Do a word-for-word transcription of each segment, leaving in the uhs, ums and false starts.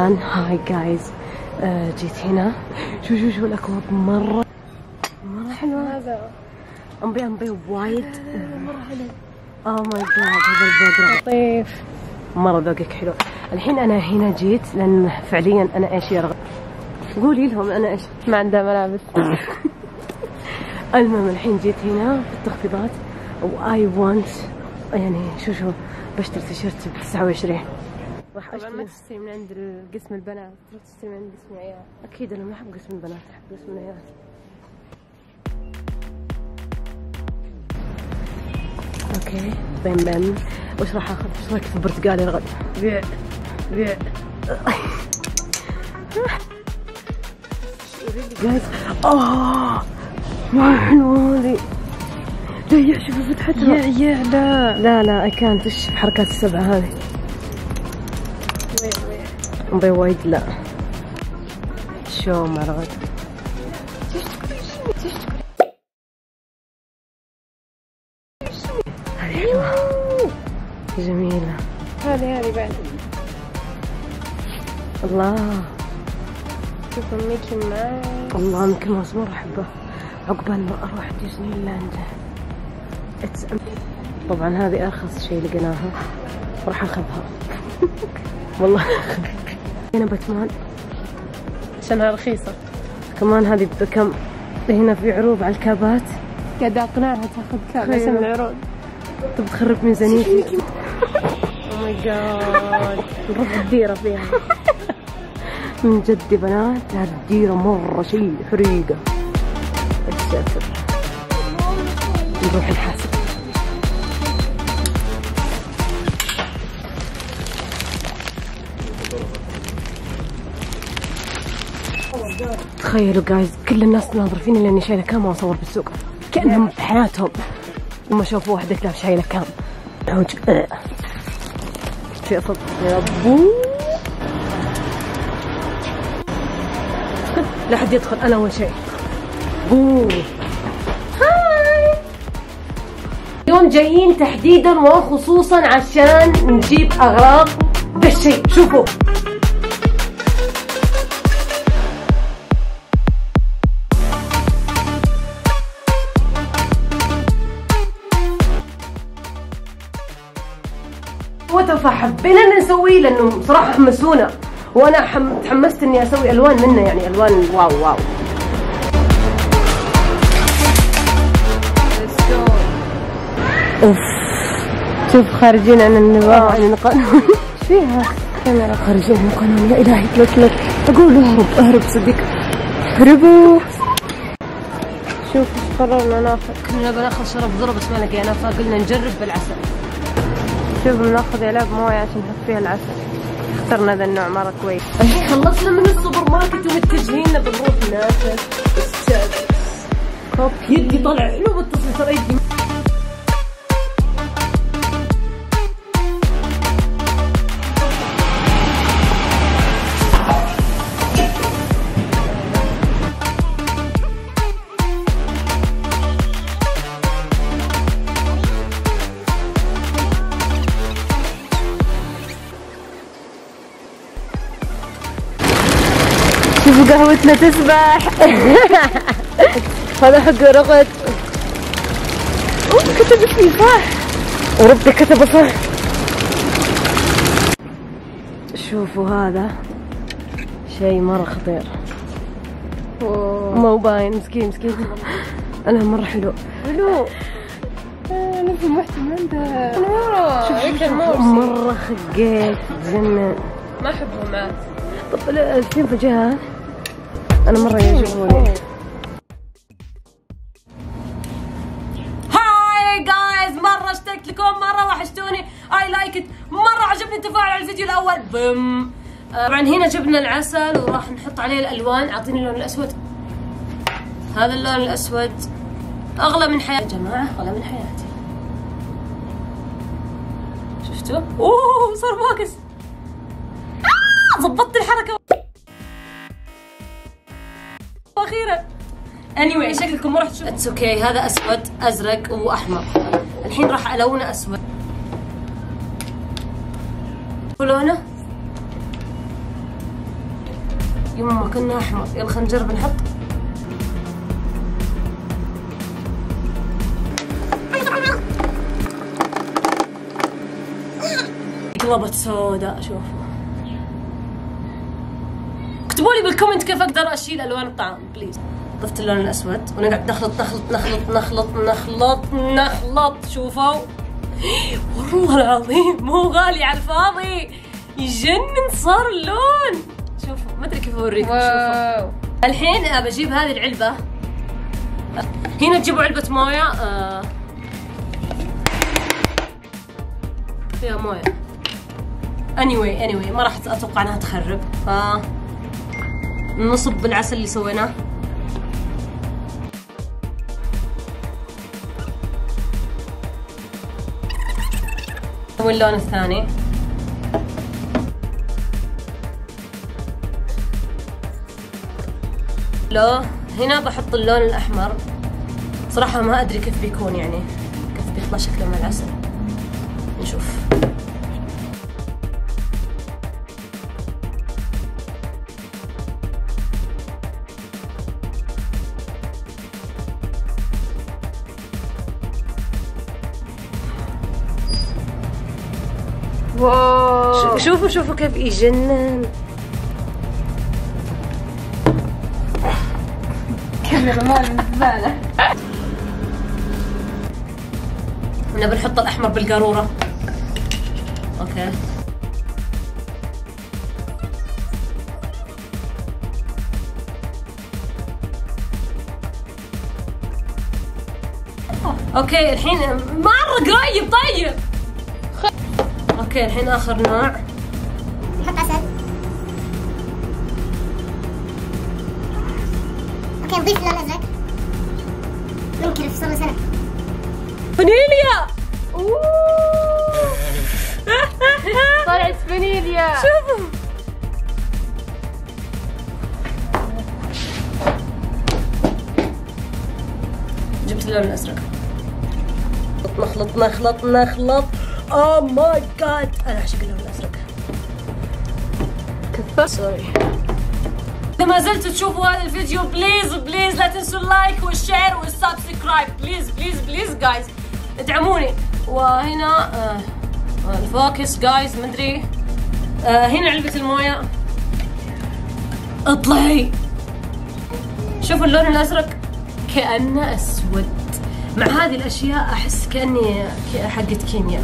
طبعا هاي جايز آه جيت هنا. شو شو شو الاكواب مره مره حلوه. هذا امبي امبي وايد مره حلو. اوه ماي جاد هذا الذوق لطيف مره، ذوقك حلو. الحين انا هنا جيت لان فعليا انا ايش يرغب. قولي لهم انا ايش ما عندها ملابس. المهم الحين جيت هنا بالتخفيضات واي وانت يعني شو شو بشتري تيشيرت ب تسعة وعشرين. راح طبعا ما تشتري من عند قسم البنات، تروح تشتري من عند قسم العيال. اكيد انا ما احب قسم البنات، احب قسم العيال. اوكي بيم بيم. وش راح اخذ؟ وش رايك في البرتقالي الغد؟ بيع بيع. جايز اوه ما حلوه هذه. لا يا شوفي فتحتها. يا يا لا لا لا اي كانت ايش بحركات السبعه هذه. مبي وايد لا شو ما رغد. هذه حلوه جميله. هذه هذه بعد. الله شوفوا ميكي ماوس. الله ميكي ماوس مره احبه. عقبال ما اروح ديزني لاند. طبعا هذه ارخص شيء لقيناها راح اخذها. والله هنا باتمان عشانها رخيصة. كمان هذه بكم؟ هنا في عروض على الكابات. قاعدة اقنعها تاخذ كاب عشان العروض. تبي تخرب ميزانيتي. او ماي جاد نروح الديرة فيها. من جد يا بنات هذه الديرة مرة شيء حريقة. الساتر نروح الحاسب. تخيلوا جايز كل الناس ناظر فيني لاني شايله كام واصور بالسوق كانهم بحياتهم وما شافوا واحده كلاب شايله كام. عوج شيء صدق يا ابو. لا حد يدخل انا اول شيء. اوه هاي. اليوم جايين تحديدا وخصوصا عشان نجيب اغراض ذا الشيء. شوفوا فحبينا ان نسويه لانه صراحه حمسونا وانا حم... تحمست اني اسوي الوان منه يعني الوان واو واو. اوف شوف خارجين عن النظام. عن القانون. ايش فيها؟ كاميرا. خارجين عن القانون. يا الهي لك لك اقول اهرب اهرب صدق اهربوا. شوف ايش قررنا ناخذ. كنا بناخذ شرب ذره بس ما لقيناه فقلنا نجرب بالعسل. شوف بناخذ علب مويه عشان نحط فيها العسل. اخترنا ذا النوع مره كويس. الحين خلصنا من السوبر ماركت ومتجهين بنروح ناكل السادس. كوب يدي طلع حلو متصل ترى يدي. شوفوا قهوتنا تسبح. هذا حق رغد. اوه كتب اسمي صح. وربي كتبه صح. شوفوا هذا شيء مرة خطير. مو باين مسكين مسكين. انا مرة حلو. حلو. انا في محتم عندها. مرة مرة خقيت تجنن. ما احبهم عاد. طب الفنفجات انا مرة يعجبوني. هاي جايز مرة اشتقت لكم مرة وحشتوني. اي لايك ات. مرة عجبني التفاعل على الفيديو الاول. بم طبعا هنا جبنا العسل وراح نحط عليه الالوان. اعطيني اللون الاسود. هذا اللون الاسود اغلى من حياتي يا جماعة اغلى من حياتي. شفتوا؟ اوه صار معكس. ضبطت الحركة أخيرا. anyway شكلكم ما راح تشوفوا. اتس اوكي. هذا أسود أزرق وأحمر. الحين راح ألونه أسود. ولونه يما كنا احمر. يلا خلينا نجرب نحط. قلبت سوداء. شوفوا، اكتبوا لي بالكومنت كيف اقدر اشيل الوان الطعام بليز. ضفت اللون الاسود ونقعد نخلط نخلط نخلط نخلط نخلط نخلط. شوفوا والله العظيم مو غالي على الفاضي، يجنن صار اللون. شوفوا ما ادري كيف اوريكم. شوفوا الحين بجيب هذه العلبه. هنا تجيبوا علبه مويه آه فيها مويه. anyway anyway ما راح اتوقع انها تخرب. ف نصب العسل اللي سويناه. واللون الثاني لو هنا بحط اللون الاحمر. صراحة ما ادري كيف بيكون، يعني كيف بيطلع شكله مع العسل. نشوف. واو شوفوا شوفوا كيف يجنن. كاميرا مال من الزبالة. هنا بنحط الأحمر بالقارورة. أوكي. أوكي الحين مرة قريب. طيب اوكي الحين اخر نوع. نحط عسل. اوكي نضيف اللون الازرق. ننكرف صار سنة. فانيليا. طلعت فانيليا. شوفوا جبت اللون الازرق. نخلط نخلط نخلط. اوه ماي جاد انا اعشق اللون الازرق. كثر سوري. اذا ما زلتوا تشوفوا هذا الفيديو بليز بليز لا تنسوا اللايك والشير والسبسكرايب. بليز بليز بليز جايز ادعموني. وهنا آه الفوكس جايز مدري. آه هنا علبة الموية. اطلعي. شوفوا اللون الازرق كأنه اسود. مع هذه الاشياء احس كاني حقت كيمياء.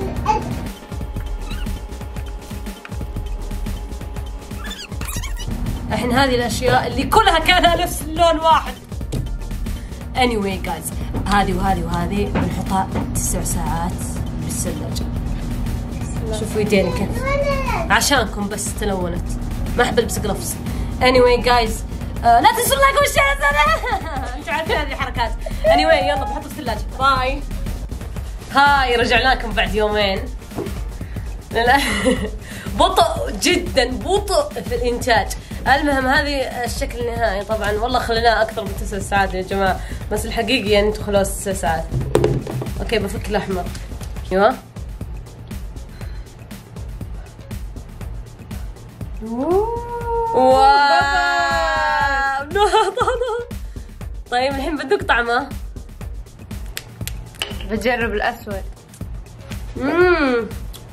الحين هذه الاشياء اللي كلها كانها نفس اللون واحد. anyway guys هذه وهذه وهذه بنحطها تسع ساعات بالثلاجة. شوفوا يديني كيف عشانكم بس تلونت. ما احب البس جلوفز. anyway guys آه لا تنسوا اللايك والشير. انتوا عارفين هذه الحركات. anyway يلا بحطه في الثلاجة. باي. هاي رجعنا لكم بعد يومين. لا بطء جدا بطء في الانتاج. المهم هذه الشكل النهائي. طبعا والله خليناه اكثر من تسع ساعات يا جماعه، بس الحقيقه يعني انتم خلاص تسع ساعات. اوكي بفك الاحمر. ايوه واو. طيب الحين بدك طعمه. بجرب الاسود. امم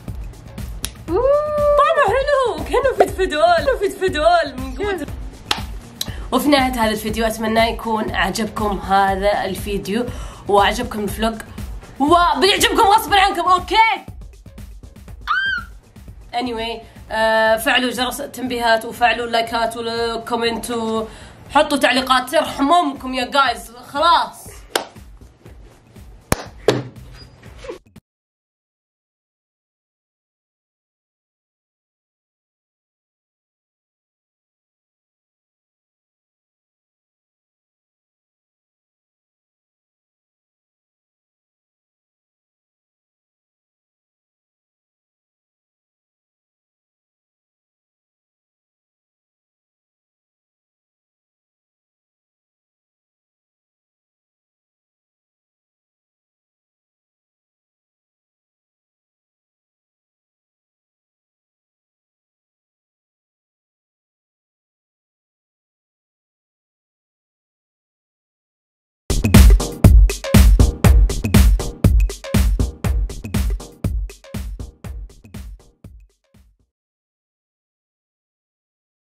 طعمه حلو كأنه فدفدول فدفدول من قوة. وفي نهاية هذا الفيديو اتمنى يكون اعجبكم هذا الفيديو واعجبكم الفلوج وبيعجبكم غصبا عنكم. اوكي anyway آه فعلوا جرس التنبيهات وفعلوا اللايكات والكومنت وحطوا تعليقات ترحم امكم يا جايز. خلاص